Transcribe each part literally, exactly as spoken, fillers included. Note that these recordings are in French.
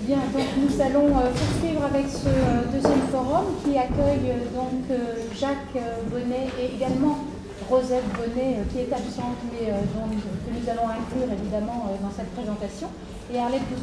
Bien, donc nous allons euh, poursuivre avec ce euh, deuxième forum qui accueille euh, donc euh, Jacques euh, Bonnet et également Rosette Bonnet euh, qui est absente mais euh, dont, que nous allons inclure évidemment euh, dans cette présentation, et Arlette Bouzon.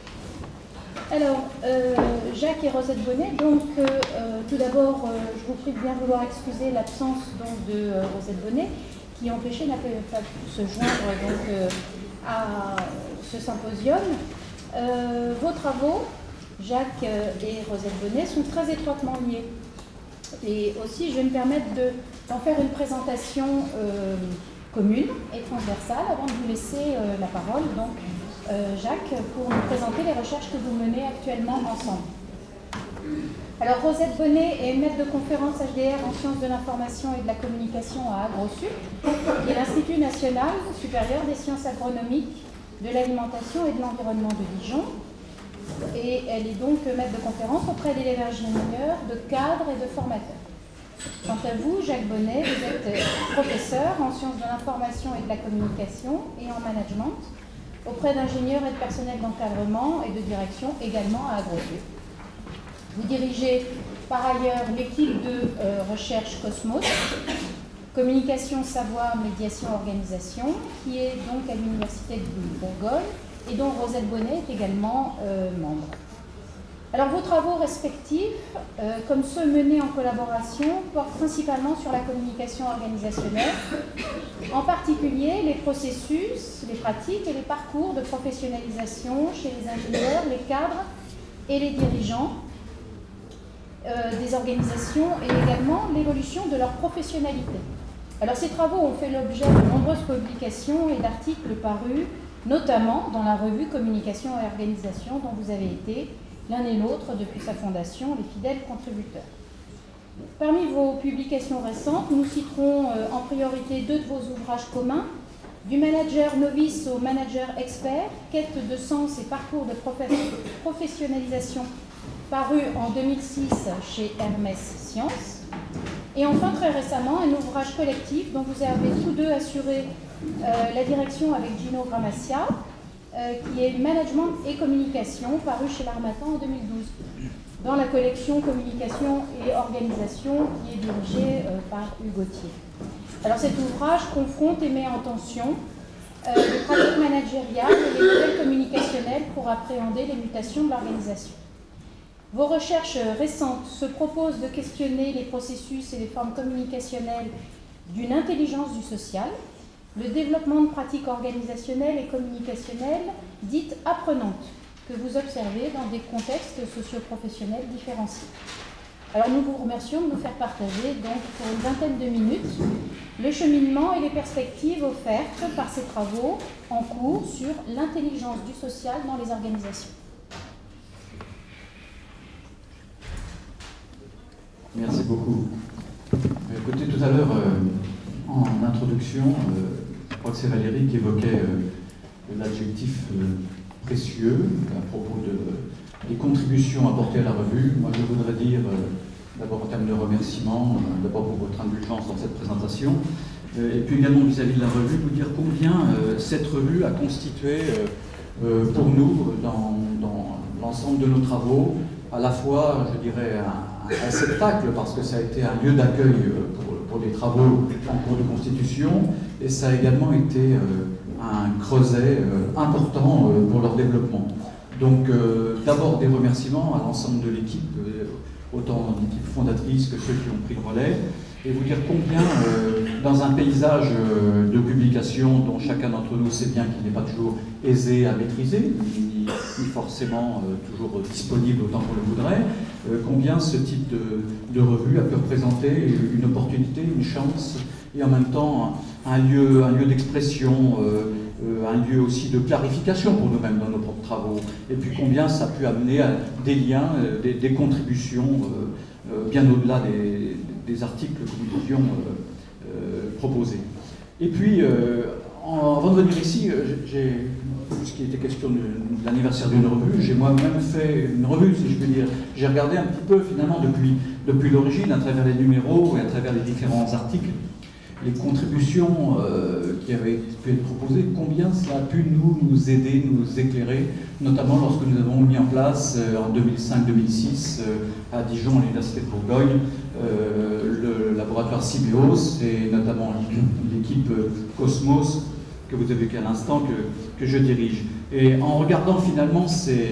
Alors, euh, Jacques et Rosette Bonnet, donc euh, euh, tout d'abord, euh, je vous prie de bien vouloir excuser l'absence donc, de euh, Rosette Bonnet qui empêchait n'a pas pu se joindre donc, euh, à ce symposium. Euh, vos travaux, Jacques et Rosette Bonnet, sont très étroitement liés. Et aussi, je vais me permettre d'en faire une présentation euh, commune et transversale avant de vous laisser euh, la parole, donc euh, Jacques, pour nous présenter les recherches que vous menez actuellement ensemble. Alors, Rosette Bonnet est maître de conférence H D R en sciences de l'information et de la communication à AgroSup, qui est l'Institut national supérieur des sciences agronomiques, de l'alimentation et de l'environnement de Dijon, et elle est donc maître de conférence auprès d'élèves ingénieurs, de cadres et de formateurs. Quant à vous, Jacques Bonnet, vous êtes professeur en sciences de l'information et de la communication et en management auprès d'ingénieurs et de personnel d'encadrement et de direction également à AgroSup. Vous dirigez par ailleurs l'équipe de euh, recherche Cosmos, communication, savoir, médiation, organisation, qui est donc à l'Université de Bourgogne et dont Rosette Bonnet est également euh, membre. Alors vos travaux respectifs, euh, comme ceux menés en collaboration, portent principalement sur la communication organisationnelle, en particulier les processus, les pratiques et les parcours de professionnalisation chez les ingénieurs, les cadres et les dirigeants euh, des organisations et également l'évolution de leur professionnalité. Alors ces travaux ont fait l'objet de nombreuses publications et d'articles parus, notamment dans la revue Communication et Organisation, dont vous avez été l'un et l'autre depuis sa fondation, les fidèles contributeurs. Parmi vos publications récentes, nous citerons euh, en priorité deux de vos ouvrages communs, Du manager novice au manager expert, quête de sens et parcours de professionnalisation, paru en deux mille six chez Hermès Sciences. Et enfin, très récemment, un ouvrage collectif dont vous avez tous deux assuré euh, la direction avec Gino Gramaglia, euh, qui est Management et Communication, paru chez l'Harmattan en deux mille douze, dans la collection Communication et Organisation, qui est dirigée euh, par Hugues Gauthier. Alors cet ouvrage confronte et met en tension euh, les pratiques managériales et les modèles communicationnels pour appréhender les mutations de l'organisation. Vos recherches récentes se proposent de questionner les processus et les formes communicationnelles d'une intelligence du social, le développement de pratiques organisationnelles et communicationnelles dites apprenantes, que vous observez dans des contextes socio-professionnels différenciés. Alors nous vous remercions de nous faire partager donc pour une vingtaine de minutes le cheminement et les perspectives offertes par ces travaux en cours sur l'intelligence du social dans les organisations. Merci beaucoup. Écoutez, tout à l'heure, euh, en introduction, euh, je crois que c'est Valérie qui évoquait euh, l'adjectif euh, précieux à propos de, des contributions apportées à la revue. Moi, je voudrais dire, euh, d'abord en termes de remerciements, euh, d'abord pour votre indulgence dans cette présentation, euh, et puis également vis-à-vis de la revue, vous dire combien euh, cette revue a constitué euh, euh, pour nous, dans, dans l'ensemble de nos travaux, à la fois, je dirais, un un spectacle, parce que ça a été un lieu d'accueil pour, pour des travaux en cours de constitution, et ça a également été euh, un creuset euh, important euh, pour leur développement. Donc euh, d'abord des remerciements à l'ensemble de l'équipe, euh, autant l'équipe fondatrice que ceux qui ont pris le relais, et vous dire combien, euh, dans un paysage euh, de publication dont chacun d'entre nous sait bien qu'il n'est pas toujours aisé à maîtriser, ni, ni forcément euh, toujours disponible autant qu'on le voudrait, euh, combien ce type de, de revue a pu représenter une opportunité, une chance, et en même temps un lieu, un lieu d'expression, euh, euh, un lieu aussi de clarification pour nous-mêmes dans nos propres travaux, et puis combien ça a pu amener à des liens, euh, des, des contributions euh, euh, bien au-delà des, des articles que nous pouvions euh, euh, proposer. Et puis, euh, en, avant de venir ici, j'ai, puisqu'il était question de, de l'anniversaire d'une revue, j'ai moi-même fait une revue, si je peux dire. J'ai regardé un petit peu, finalement, depuis, depuis l'origine, à travers les numéros et à travers les différents articles, les contributions euh, qui avaient pu être proposées, combien cela a pu nous, nous aider, nous éclairer, notamment lorsque nous avons mis en place euh, en deux mille cinq deux mille six euh, à Dijon, à l'Université de Bourgogne, euh, le laboratoire Sybios et notamment l'équipe Cosmos que vous avez vu à l'instant, que, que je dirige. Et en regardant finalement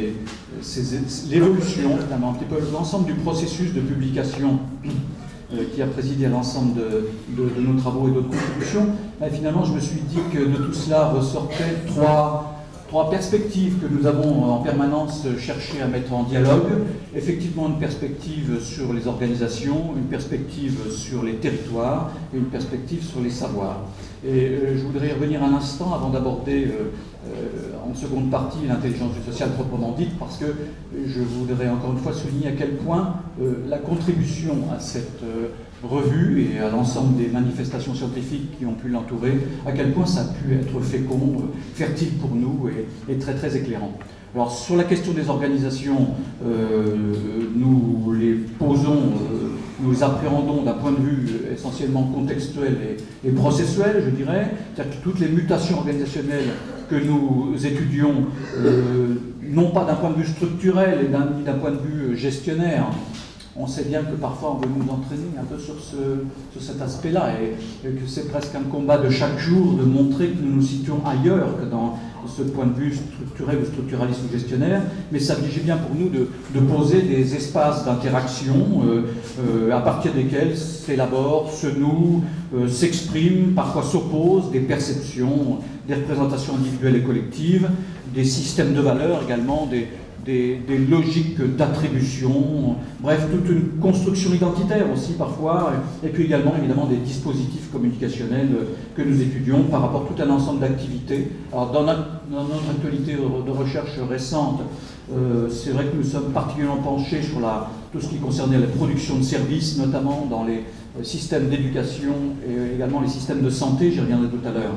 l'évolution, un petit peu l'ensemble du processus de publication euh, qui a présidé à l'ensemble de, de, de nos travaux et d'autres contributions, ben, finalement je me suis dit que de tout cela ressortaient trois, trois perspectives que nous avons en permanence cherché à mettre en dialogue. Effectivement, une perspective sur les organisations, une perspective sur les territoires et une perspective sur les savoirs. Et euh, je voudrais y revenir un instant avant d'aborder euh, euh, en seconde partie l'intelligence du social proprement dite, parce que je voudrais encore une fois souligner à quel point euh, la contribution à cette euh, revue et à l'ensemble des manifestations scientifiques qui ont pu l'entourer, à quel point ça a pu être fécond, euh, fertile pour nous et, et très très éclairant. Alors sur la question des organisations, euh, nous les posons, euh, nous les appréhendons d'un point de vue essentiellement contextuel et, et processuel, je dirais. C'est-à-dire que toutes les mutations organisationnelles que nous étudions, euh, non pas d'un point de vue structurel et d'un, ni d'un point de vue gestionnaire, on sait bien que parfois on veut nous entraîner un peu sur, ce, sur cet aspect-là et, et que c'est presque un combat de chaque jour de montrer que nous nous situons ailleurs que dans ce point de vue structurel ou structuraliste ou gestionnaire, mais ça s'agit bien pour nous de, de poser des espaces d'interaction euh, euh, à partir desquels s'élaborent, se nouent, euh, s'expriment, parfois s'opposent des perceptions, des représentations individuelles et collectives, des systèmes de valeurs également, des, des, des logiques d'attribution, bref, toute une construction identitaire aussi parfois, et puis également évidemment des dispositifs communicationnels que nous étudions par rapport à tout un ensemble d'activités. Alors dans notre, dans notre actualité de recherche récente, euh, c'est vrai que nous sommes particulièrement penchés sur la, tout ce qui concernait la production de services, notamment dans les systèmes d'éducation et également les systèmes de santé, j'y reviendrai tout à l'heure.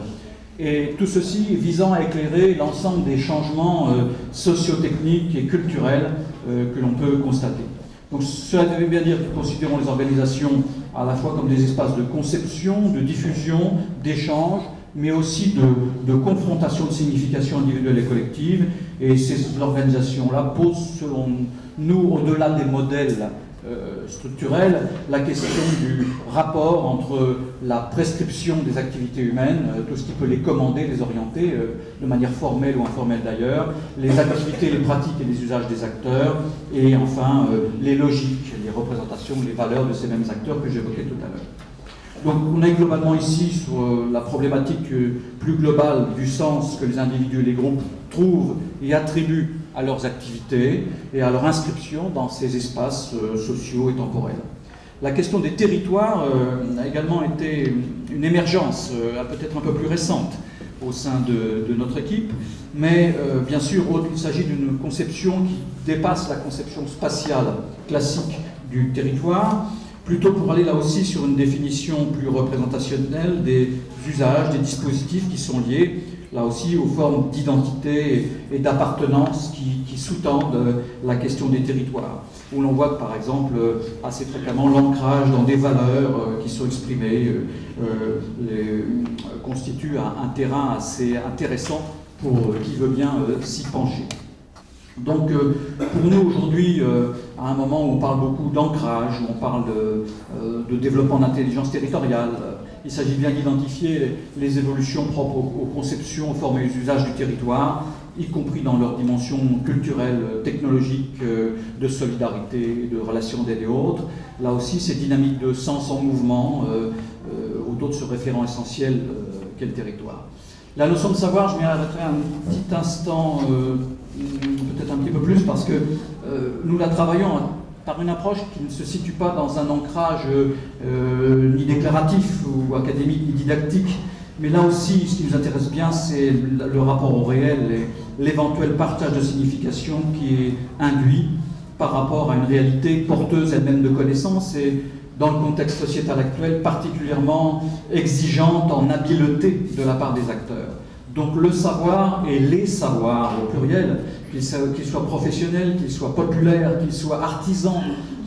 Et tout ceci visant à éclairer l'ensemble des changements euh, socio-techniques et culturels euh, que l'on peut constater. Donc cela veut bien dire que nous considérons les organisations à la fois comme des espaces de conception, de diffusion, d'échange, mais aussi de, de confrontation de signification individuelle et collective. Et ces organisations-là posent, selon nous, au-delà des modèles Euh, structurelle, la question du rapport entre la prescription des activités humaines, euh, tout ce qui peut les commander, les orienter, euh, de manière formelle ou informelle d'ailleurs, les activités, les pratiques et les usages des acteurs, et enfin euh, les logiques, les représentations, les valeurs de ces mêmes acteurs que j'évoquais tout à l'heure. Donc on est globalement ici sur euh, la problématique euh, plus globale du sens que les individus et les groupes trouvent et attribuent à leurs activités et à leur inscription dans ces espaces euh, sociaux et temporels. La question des territoires euh, a également été une émergence euh, peut-être un peu plus récente au sein de, de notre équipe, mais euh, bien sûr il s'agit d'une conception qui dépasse la conception spatiale classique du territoire, plutôt pour aller là aussi sur une définition plus représentationnelle des usages, des dispositifs qui sont liés là aussi aux formes d'identité et d'appartenance qui, qui sous-tendent la question des territoires, où l'on voit par exemple assez fréquemment l'ancrage dans des valeurs qui sont exprimées euh, les, constitue un, un terrain assez intéressant pour qui veut bien euh, s'y pencher. Donc euh, pour nous aujourd'hui, euh, à un moment où on parle beaucoup d'ancrage, où on parle de, euh, de développement d'intelligence territoriale, euh, il s'agit bien d'identifier les, les évolutions propres aux, aux conceptions, aux formes et aux usages du territoire, y compris dans leur dimension culturelle, technologique, euh, de solidarité, de relations d'aide et autres. Là aussi, ces dynamiques de sens en mouvement euh, euh, autour de ce référent essentiel euh, qu'est le territoire. La notion de savoir, je m'y arrêterai un petit instant, euh, peut-être un petit peu plus, parce que euh, nous la travaillons par une approche qui ne se situe pas dans un ancrage euh, ni déclaratif ou académique ni didactique, mais là aussi, ce qui nous intéresse bien, c'est le rapport au réel et l'éventuel partage de signification qui est induit par rapport à une réalité porteuse elle-même de connaissances et dans le contexte sociétal actuel particulièrement exigeante en habileté de la part des acteurs. Donc le savoir et les savoirs au pluriel, qu'ils soient professionnels, qu'ils soient populaires, qu'ils soient artisans,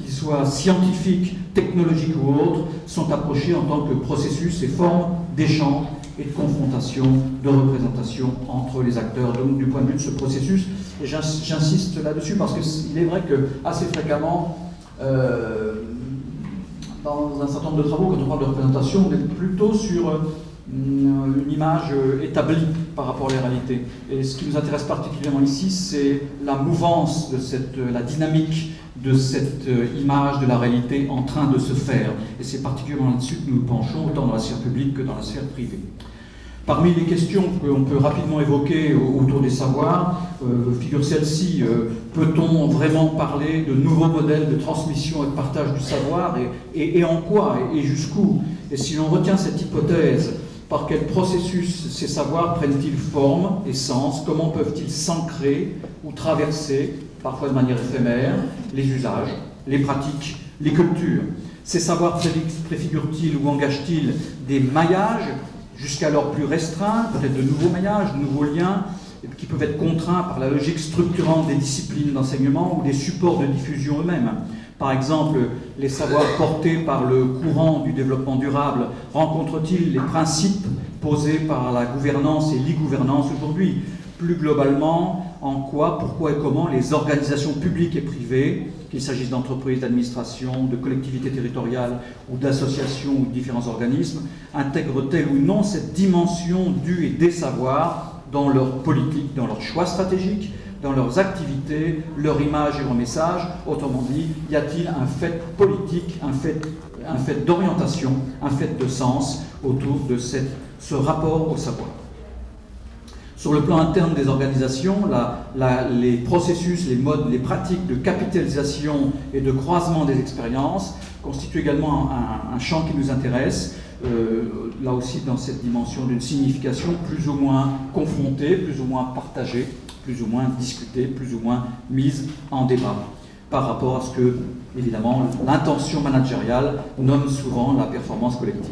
qu'ils soient scientifiques, technologiques ou autres, sont approchés en tant que processus et formes d'échange et de confrontation, de représentation entre les acteurs. Donc, du point de vue de ce processus, et j'insiste là-dessus parce qu'il est vrai que assez fréquemment, euh, dans un certain nombre de travaux, quand on parle de représentation, on est plutôt sur euh, une image établie par rapport à la réalité. Et ce qui nous intéresse particulièrement ici, c'est la mouvance, de cette, la dynamique de cette image de la réalité en train de se faire. Et c'est particulièrement là-dessus que nous penchons, autant dans la sphère publique que dans la sphère privée. Parmi les questions qu'on peut rapidement évoquer autour des savoirs, euh, figure celle-ci, euh, peut-on vraiment parler de nouveaux modèles de transmission et de partage du savoir, et, et, et en quoi, et, et jusqu'où? Et si l'on retient cette hypothèse, par quel processus ces savoirs prennent-ils forme et sens? Comment peuvent-ils s'ancrer ou traverser, parfois de manière éphémère, les usages, les pratiques, les cultures? Ces savoirs préfigurent-ils ou engagent-ils des maillages jusqu'alors plus restreints, peut-être de nouveaux maillages, de nouveaux liens, qui peuvent être contraints par la logique structurante des disciplines d'enseignement ou des supports de diffusion eux-mêmes? Par exemple, les savoirs portés par le courant du développement durable rencontrent-ils les principes posés par la gouvernance et l'e-gouvernance aujourd'hui? Plus globalement, en quoi, pourquoi et comment les organisations publiques et privées, qu'il s'agisse d'entreprises, d'administrations, de collectivités territoriales ou d'associations ou de différents organismes, intègrent-elles ou non cette dimension du et des savoirs dans leur politique, dans leurs choix stratégiques, dans leurs activités, leur image et leur message? Autrement dit, y a-t-il un fait politique, un fait, un fait d'orientation, un fait de sens autour de cette, ce rapport au savoir? Sur le plan interne des organisations, la, la, les processus, les modes, les pratiques de capitalisation et de croisement des expériences constituent également un, un champ qui nous intéresse, euh, là aussi dans cette dimension d'une signification plus ou moins confrontée, plus ou moins partagée, plus ou moins discutée, plus ou moins mise en débat, par rapport à ce que, évidemment, l'intention managériale nomme souvent la performance collective.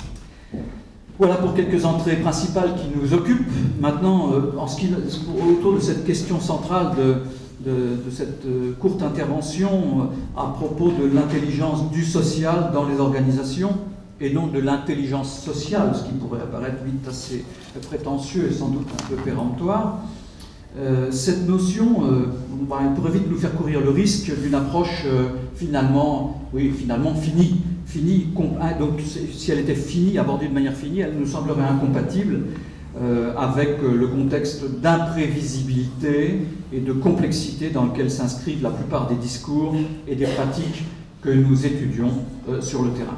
Voilà pour quelques entrées principales qui nous occupent. Maintenant, euh, en ce qui, autour de cette question centrale de, de, de cette euh, courte intervention euh, à propos de l'intelligence du social dans les organisations, et non de l'intelligence sociale, ce qui pourrait apparaître vite assez prétentieux et sans doute un peu péremptoire, euh, cette notion, euh, bah, elle pourrait vite nous faire courir le risque d'une approche euh, finalement, oui, finalement finie. Finie, donc si elle était finie, abordée de manière finie, elle nous semblerait incompatible euh, avec le contexte d'imprévisibilité et de complexité dans lequel s'inscrivent la plupart des discours et des pratiques que nous étudions euh, sur le terrain.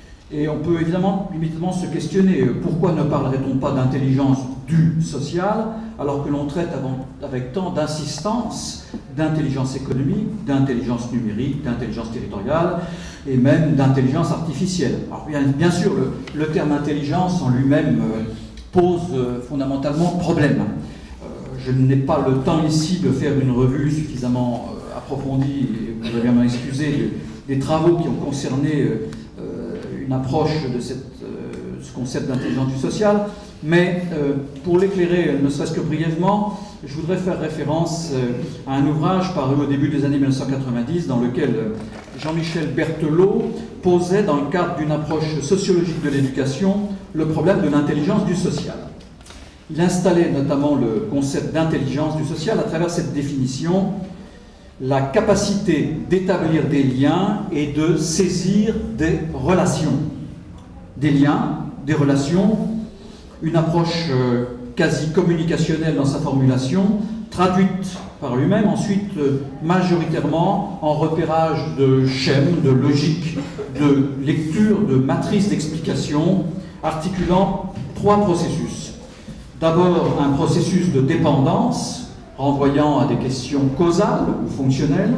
Et on peut évidemment immédiatement se questionner, pourquoi ne parlerait-on pas d'intelligence du social alors que l'on traite avant, avec tant d'insistance d'intelligence économique, d'intelligence numérique, d'intelligence territoriale et même d'intelligence artificielle? Alors bien, bien sûr, le, le terme intelligence en lui-même euh, pose euh, fondamentalement problème. Euh, je n'ai pas le temps ici de faire une revue suffisamment euh, approfondie, et vous devez m'en excuser, des, des travaux qui ont concerné euh, une approche de cette, euh, ce concept d'intelligence du social, mais euh, pour l'éclairer, ne serait-ce que brièvement, je voudrais faire référence euh, à un ouvrage paru au début des années mille neuf cent quatre-vingt-dix dans lequel euh, Jean-Michel Berthelot posait, dans le cadre d'une approche sociologique de l'éducation, le problème de l'intelligence du social. Il installait notamment le concept d'intelligence du social à travers cette définition: la capacité d'établir des liens et de saisir des relations. Des liens, des relations, une approche euh, quasi communicationnelle dans sa formulation, traduite par lui-même ensuite euh, majoritairement en repérage de schèmes, de logiques, de lecture, de matrices d'explication, articulant trois processus. D'abord, un processus de dépendance, renvoyant à des questions causales ou fonctionnelles,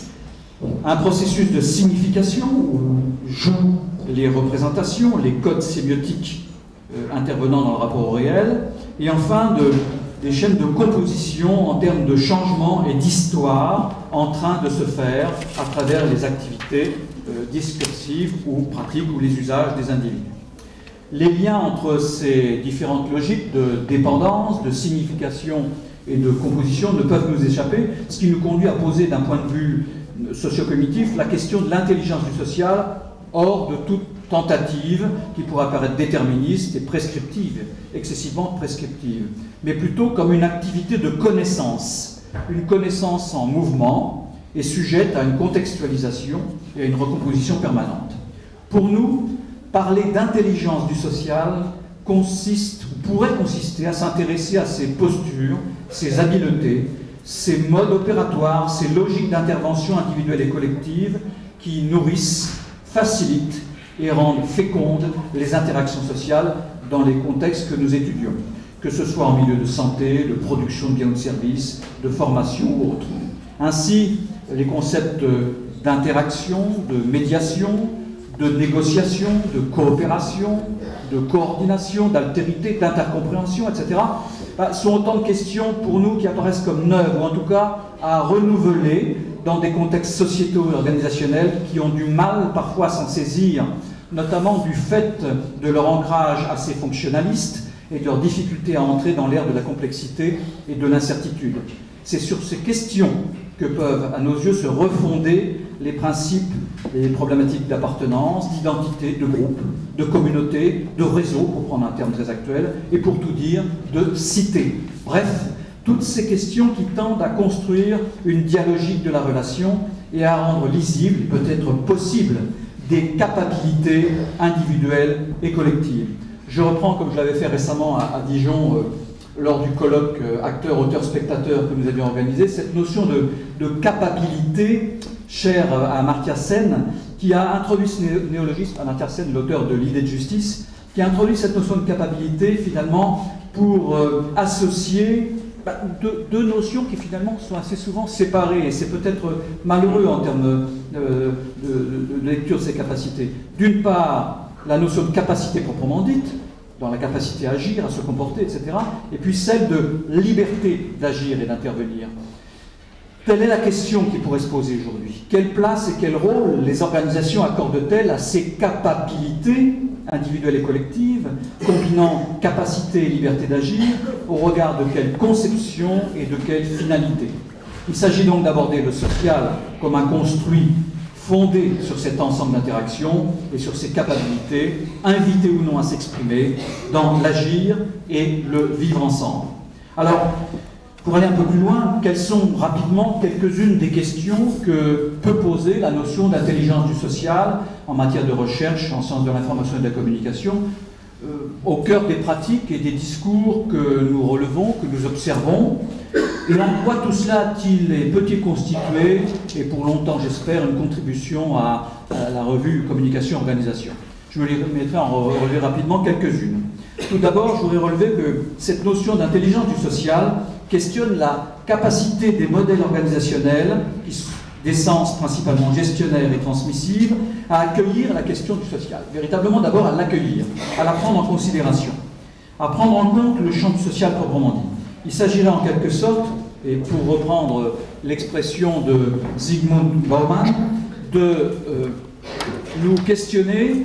un processus de signification où jouent les représentations, les codes sémiotiques euh, intervenant dans le rapport au réel, et enfin de, des chaînes de composition en termes de changement et d'histoire en train de se faire à travers les activités euh, discursives ou pratiques ou les usages des individus. Les liens entre ces différentes logiques de dépendance, de signification et de composition ne peuvent nous échapper, ce qui nous conduit à poser d'un point de vue socio-cognitif la question de l'intelligence du social hors de toute tentative qui pourrait apparaître déterministe et prescriptive, excessivement prescriptive, mais plutôt comme une activité de connaissance, une connaissance en mouvement et sujette à une contextualisation et à une recomposition permanente. Pour nous, parler d'intelligence du social consiste, ou pourrait consister à s'intéresser à ces postures, ces habiletés, ces modes opératoires, ces logiques d'intervention individuelle et collective qui nourrissent, facilitent et rendent fécondes les interactions sociales dans les contextes que nous étudions, que ce soit en milieu de santé, de production de biens ou de services, de formation ou autre. Ainsi, les concepts d'interaction, de médiation, de négociation, de coopération, de coordination, d'altérité, d'intercompréhension, et cetera, bah, sont autant de questions pour nous qui apparaissent comme neuves, ou en tout cas à renouveler dans des contextes sociétaux et organisationnels qui ont du mal parfois à s'en saisir, notamment du fait de leur ancrage assez fonctionnaliste et de leur difficulté à entrer dans l'ère de la complexité et de l'incertitude. C'est sur ces questions que peuvent, à nos yeux, se refonder les principes et les problématiques d'appartenance, d'identité, de groupe, de communauté, de réseau, pour prendre un terme très actuel, et pour tout dire, de cité. Bref, toutes ces questions qui tendent à construire une dialogique de la relation et à rendre lisible, peut-être possible, des capacités individuelles et collectives. Je reprends, comme je l'avais fait récemment à, à Dijon, euh, lors du colloque euh, acteurs, auteurs, spectateurs que nous avions organisé, cette notion de, de capacité chère à Amartya Sen, qui a introduit ce néologisme, Amartya Sen, l'auteur de l'idée de justice, qui a introduit cette notion de capacité finalement pour euh, associer bah, deux, deux notions qui finalement sont assez souvent séparées, et c'est peut-être malheureux en termes euh, de, de, de lecture de ces capacités. D'une part, la notion de capacité proprement dite, dans la capacité à agir, à se comporter, et cetera, et puis celle de liberté d'agir et d'intervenir. Telle est la question qui pourrait se poser aujourd'hui. Quelle place et quel rôle les organisations accordent-elles à ces capacités individuelles et collectives, combinant capacité et liberté d'agir, au regard de quelle conception et de quelle finalité? Il s'agit donc d'aborder le social comme un construit fondé sur cet ensemble d'interactions et sur ses capacités, invité ou non à s'exprimer dans l'agir et le vivre ensemble. Alors, pour aller un peu plus loin, quelles sont rapidement quelques-unes des questions que peut poser la notion d'intelligence du social en matière de recherche en sciences de l'information et de la communication, euh, au cœur des pratiques et des discours que nous relevons, que nous observons, et en quoi tout cela a-t-il, peut-il constituer, et pour longtemps j'espère, une contribution à, à la revue Communication et Organisation. Je me les mettrai en relever rapidement quelques-unes. Tout d'abord, je voudrais relever que cette notion d'intelligence du social questionne la capacité des modèles organisationnels, d'essence principalement gestionnaire et transmissive, à accueillir la question du social. Véritablement d'abord à l'accueillir, à la prendre en considération, à prendre en compte le champ du social proprement dit. Il s'agirait en quelque sorte, et pour reprendre l'expression de Zygmunt Bauman, de euh, nous questionner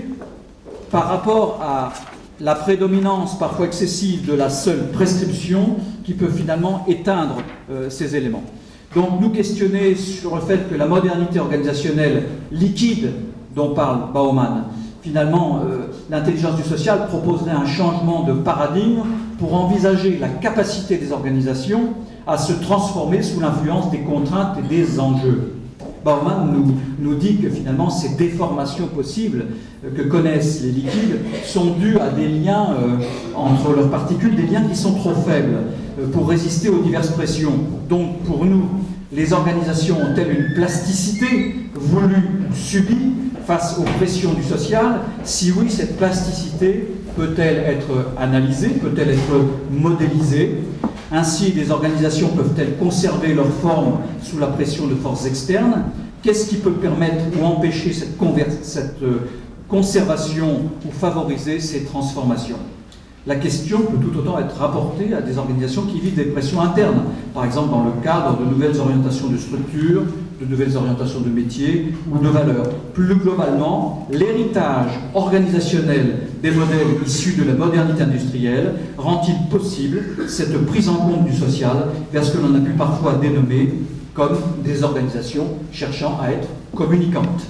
par rapport à la prédominance parfois excessive de la seule prescription qui peut finalement éteindre euh, ces éléments. Donc nous questionner sur le fait que la modernité organisationnelle liquide dont parle Bauman, finalement euh, l'intelligence du social proposerait un changement de paradigme pour envisager la capacité des organisations à se transformer sous l'influence des contraintes et des enjeux. Bauman nous, nous dit que finalement ces déformations possibles que connaissent les liquides sont dues à des liens euh, entre leurs particules, des liens qui sont trop faibles euh, pour résister aux diverses pressions. Donc pour nous, les organisations ont-elles une plasticité voulue ou subie face aux pressions du social? Si oui, cette plasticité peut-elle être analysée, peut-elle être modélisée? Ainsi, les organisations peuvent-elles conserver leur forme sous la pression de forces externes? Qu'est-ce qui peut permettre ou empêcher cette, cette euh, conservation ou favoriser ces transformations? La question peut tout autant être rapportée à des organisations qui vivent des pressions internes, par exemple dans le cadre de nouvelles orientations de structure, de nouvelles orientations de métiers ou de valeurs. Plus globalement, l'héritage organisationnel des modèles issus de la modernité industrielle rend-il possible cette prise en compte du social vers ce que l'on a pu parfois dénommer comme des organisations cherchant à être communicantes.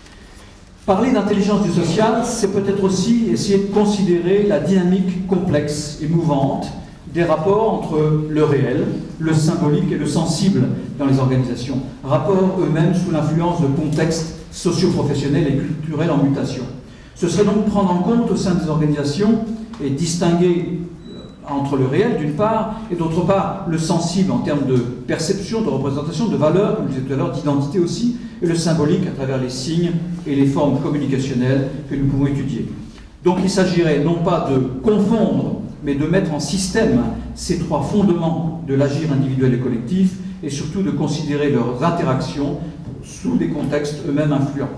Parler d'intelligence du social, c'est peut-être aussi essayer de considérer la dynamique complexe et mouvante des rapports entre le réel, le symbolique et le sensible dans les organisations, rapports eux-mêmes sous l'influence de contextes socio-professionnels et culturels en mutation. Ce serait donc prendre en compte au sein des organisations et distinguer entre le réel d'une part et d'autre part le sensible en termes de perception, de représentation, de valeur, comme je disais tout à l'heure, d'identité aussi, et le symbolique à travers les signes et les formes communicationnelles que nous pouvons étudier. Donc il s'agirait non pas de confondre, mais de mettre en système ces trois fondements de l'agir individuel et collectif, et surtout de considérer leurs interactions sous des contextes eux-mêmes influents.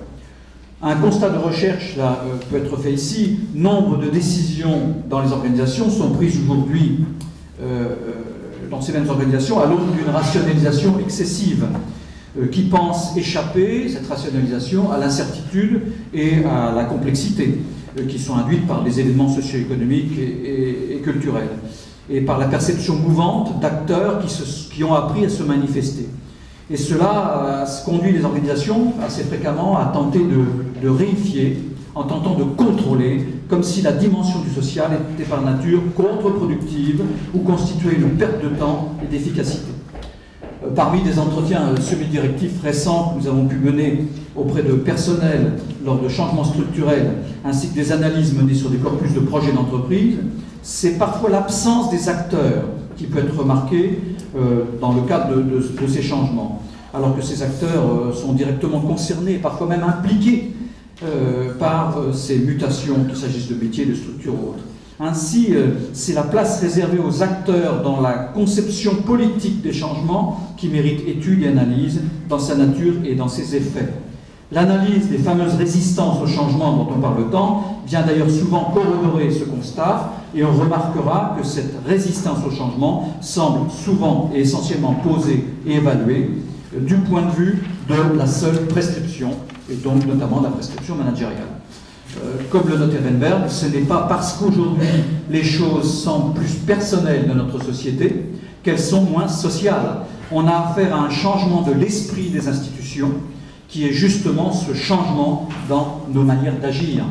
Un constat de recherche là, euh, peut être fait ici. Nombre de décisions dans les organisations sont prises aujourd'hui euh, dans ces mêmes organisations à l'aune d'une rationalisation excessive euh, qui pense échapper, cette rationalisation, à l'incertitude et à la complexité euh, qui sont induites par des événements socio-économiques et, et, et culturels et par la perception mouvante d'acteurs qui, qui ont appris à se manifester. Et cela euh, conduit les organisations assez fréquemment à tenter de, de réifier, en tentant de contrôler, comme si la dimension du social était par nature contre-productive ou constituait une perte de temps et d'efficacité. Euh, parmi des entretiens euh, semi-directifs récents que nous avons pu mener auprès de personnels lors de changements structurels, ainsi que des analyses menées sur des corpus de projets d'entreprise, c'est parfois l'absence des acteurs qui peut être remarquée euh, dans le cadre de, de, de ces changements, alors que ces acteurs euh, sont directement concernés, parfois même impliqués euh, par euh, ces mutations, qu'il s'agisse de métiers, de structures ou autres. Ainsi, euh, c'est la place réservée aux acteurs dans la conception politique des changements qui mérite étude et analyse dans sa nature et dans ses effets. L'analyse des fameuses résistances au changement dont on parle tant vient d'ailleurs souvent corroborer ce constat, et on remarquera que cette résistance au changement semble souvent et essentiellement posée et évaluée euh, du point de vue de la seule prescription, et donc notamment de la prescription managériale. Euh, comme le notait Weinberg, ce n'est pas parce qu'aujourd'hui les choses semblent plus personnelles dans notre société qu'elles sont moins sociales. On a affaire à un changement de l'esprit des institutions qui est justement ce changement dans nos manières d'agir.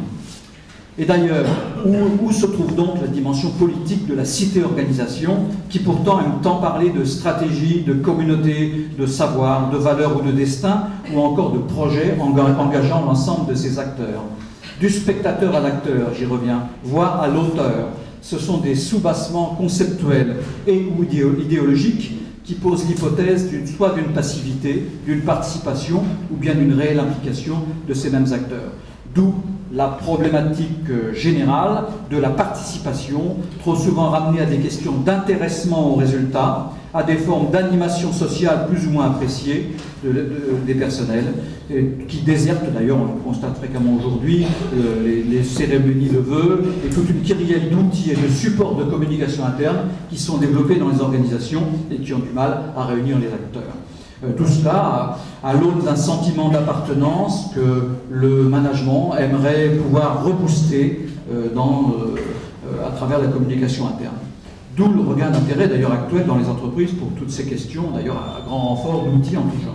Et d'ailleurs, où, où se trouve donc la dimension politique de la cité-organisation, qui pourtant aime tant parler de stratégie, de communauté, de savoir, de valeur ou de destin, ou encore de projet engageant l'ensemble de ces acteurs. Du spectateur à l'acteur, j'y reviens, voire à l'auteur. Ce sont des soubassements conceptuels et ou idéologiques qui posent l'hypothèse d'une, soit d'une passivité, d'une participation, ou bien d'une réelle implication de ces mêmes acteurs. D'où la problématique générale de la participation, trop souvent ramenée à des questions d'intéressement aux résultats, à des formes d'animation sociale plus ou moins appréciées de, de, des personnels, et qui désertent d'ailleurs, on le constate fréquemment aujourd'hui, euh, les, les cérémonies de vœux et toute une kyrielle d'outils et de supports de communication interne qui sont développés dans les organisations et qui ont du mal à réunir les acteurs. Euh, tout cela à, à l'aune d'un sentiment d'appartenance que le management aimerait pouvoir rebooster euh, dans, euh, à travers la communication interne. D'où le regain d'intérêt d'ailleurs actuel dans les entreprises pour toutes ces questions, d'ailleurs à grand renfort d'outils en tout genre.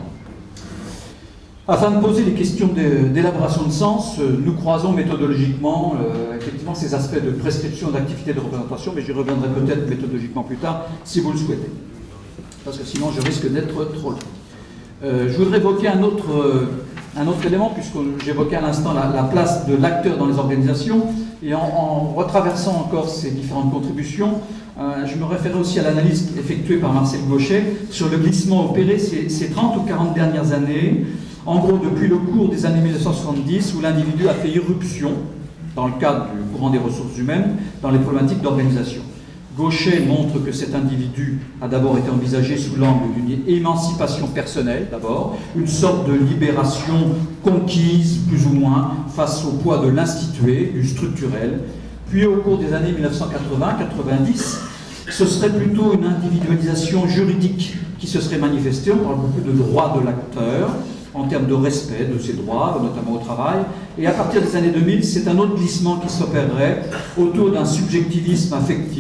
Afin de poser les questions d'élaboration de sens, nous croisons méthodologiquement euh, effectivement ces aspects de prescription d'activité de représentation, mais j'y reviendrai peut-être méthodologiquement plus tard si vous le souhaitez, parce que sinon je risque d'être trop long. Euh, je voudrais évoquer un autre, euh, un autre élément, puisque j'évoquais à l'instant la, la place de l'acteur dans les organisations, et en, en retraversant encore ces différentes contributions, euh, je me référais aussi à l'analyse effectuée par Marcel Gauchet sur le glissement opéré ces, ces trente ou quarante dernières années, en gros depuis le cours des années mille neuf cent soixante-dix, où l'individu a fait irruption, dans le cadre du courant des ressources humaines, dans les problématiques d'organisation. Gauchet montre que cet individu a d'abord été envisagé sous l'angle d'une émancipation personnelle, d'abord, une sorte de libération conquise, plus ou moins, face au poids de l'institué, du structurel. Puis au cours des années mille neuf cent quatre-vingts quatre-vingt-dix, ce serait plutôt une individualisation juridique qui se serait manifestée. On parle beaucoup de droit de l'acteur, en termes de respect de ses droits, notamment au travail. Et à partir des années deux mille, c'est un autre glissement qui s'opérerait autour d'un subjectivisme affectif,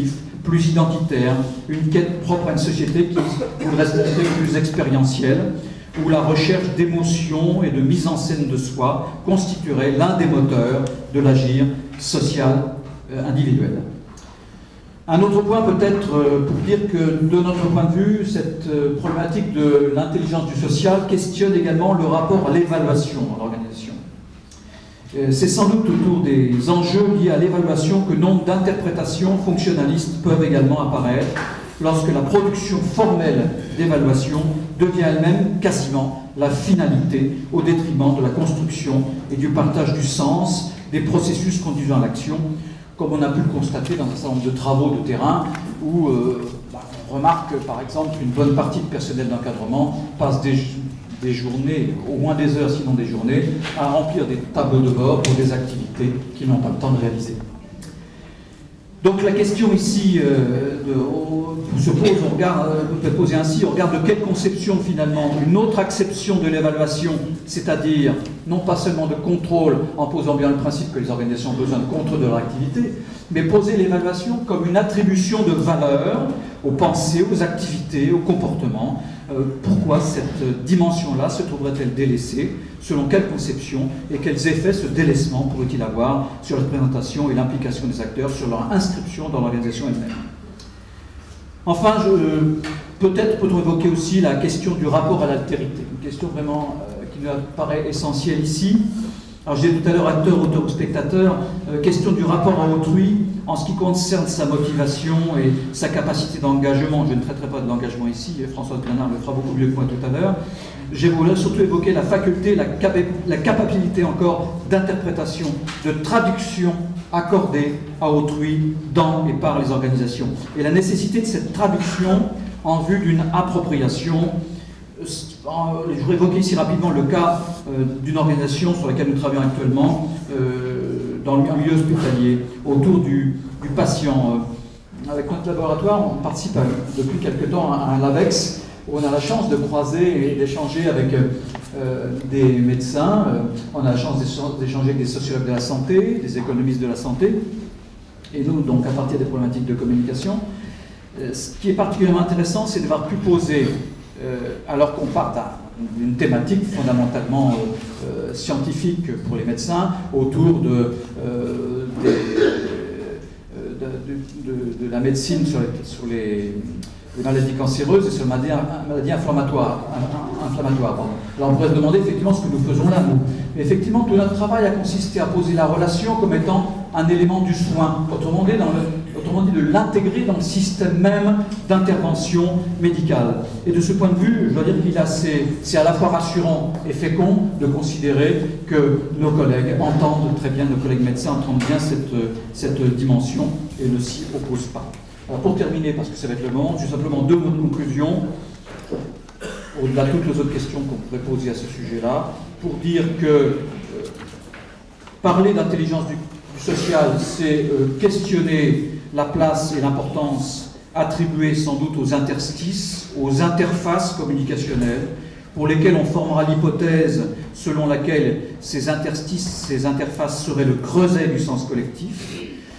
plus identitaire, une quête propre à une société qui voudrait se montrer plus expérientielle, où la recherche d'émotions et de mise en scène de soi constituerait l'un des moteurs de l'agir social euh, individuel. Un autre point peut-être euh, pour dire que de notre point de vue, cette euh, problématique de l'intelligence du social questionne également le rapport à l'évaluation dans l'organisation. Euh, C'est sans doute autour des enjeux liés à l'évaluation que nombre d'interprétations fonctionnalistes peuvent également apparaître lorsque la production formelle d'évaluation devient elle-même quasiment la finalité au détriment de la construction et du partage du sens des processus conduisant à l'action, comme on a pu le constater dans un certain nombre de travaux de terrain où euh, bah, on remarque par exemple qu'une bonne partie de personnel d'encadrement passe des, des journées, au moins des heures sinon des journées, à remplir des tableaux de bord pour des activités qu'ils n'ont pas le temps de réaliser. Donc la question ici euh, de, au, se pose, on regarde, euh, peut être posée ainsi, on regarde de quelle conception finalement une autre acception de l'évaluation, c'est-à-dire non pas seulement de contrôle en posant bien le principe que les organisations ont besoin de contrôle de leur activité, mais poser l'évaluation comme une attribution de valeur aux pensées, aux activités, aux comportements. Euh, pourquoi cette dimension-là se trouverait-elle délaissée? Selon quelle conception et quels effets ce délaissement pourrait-il avoir sur la représentation et l'implication des acteurs, sur leur inscription dans l'organisation elle-même? Enfin, peut-être peut-on évoquer aussi la question du rapport à l'altérité, une question vraiment euh, qui nous paraît essentielle ici. Alors, j'ai dit tout à l'heure acteur, auteur ou spectateur, euh, question du rapport à autrui en ce qui concerne sa motivation et sa capacité d'engagement. Je ne traiterai pas de l'engagement ici, Françoise Bernard le fera beaucoup mieux que moi tout à l'heure. J'ai voulu surtout évoquer la faculté, la, capa la capacité encore d'interprétation, de traduction accordée à autrui dans et par les organisations. Et la nécessité de cette traduction en vue d'une appropriation. Je voudrais évoquer ici rapidement le cas euh, d'une organisation sur laquelle nous travaillons actuellement euh, dans le milieu hospitalier, autour du, du patient. Euh, avec notre laboratoire, on participe à, depuis quelque temps à un LAVEX, où on a la chance de croiser et d'échanger avec euh, des médecins, euh, on a la chance d'échanger avec des sociologues de la santé, des économistes de la santé, et nous, donc, à partir des problématiques de communication. Euh, ce qui est particulièrement intéressant, c'est d'avoir pu poser, euh, alors qu'on part d'une thématique fondamentalement euh, euh, scientifique pour les médecins, autour de, euh, des, euh, de, de, de la médecine sur les, sur les les maladies cancéreuses et sur les maladies, maladies inflammatoires. inflammatoires Alors on pourrait se demander effectivement ce que nous faisons là, nous. Mais effectivement, tout notre travail a consisté à poser la relation comme étant un élément du soin, autrement dit, dans le, autrement dit de l'intégrer dans le système même d'intervention médicale. Et de ce point de vue, je dois dire qu'il c'est à la fois rassurant et fécond de considérer que nos collègues entendent très bien, nos collègues médecins entendent bien cette, cette dimension et ne s'y opposent pas. Alors pour terminer, parce que ça va être le moment, j'ai simplement deux mots de conclusion, au-delà de toutes les autres questions qu'on pourrait poser à ce sujet-là, pour dire que euh, parler d'intelligence du, du social, c'est euh, questionner la place et l'importance attribuée sans doute aux interstices, aux interfaces communicationnelles, pour lesquelles on formera l'hypothèse selon laquelle ces interstices, ces interfaces seraient le creuset du sens collectif.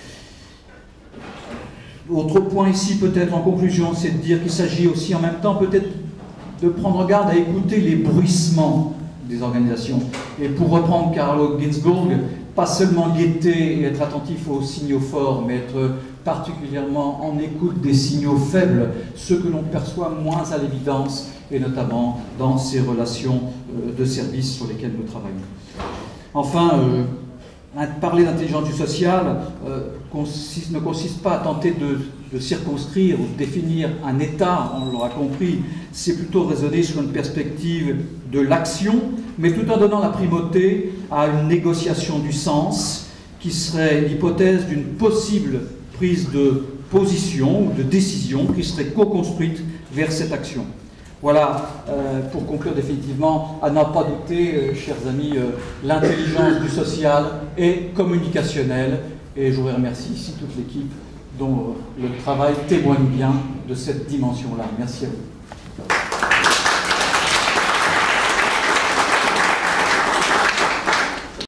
Autre point ici, peut-être en conclusion, c'est de dire qu'il s'agit aussi en même temps peut-être de prendre garde à écouter les bruissements des organisations. Et pour reprendre Carlo Ginzburg, pas seulement guetter et être attentif aux signaux forts, mais être particulièrement en écoute des signaux faibles, ceux que l'on perçoit moins à l'évidence, et notamment dans ces relations de service sur lesquelles nous travaillons. Enfin, euh, parler d'intelligence du social euh, consiste, ne consiste pas à tenter de, de circonscrire ou de définir un état, on l'aura compris, c'est plutôt raisonner sur une perspective de l'action, mais tout en donnant la primauté à une négociation du sens, qui serait l'hypothèse d'une possible prise de position ou de décision qui serait co-construite vers cette action. Voilà, euh, pour conclure définitivement, à n'en pas douter, euh, chers amis, euh, l'intelligence du social est communicationnelle, et je vous remercie ici toute l'équipe dont euh, le travail témoigne bien de cette dimension-là. Merci à vous.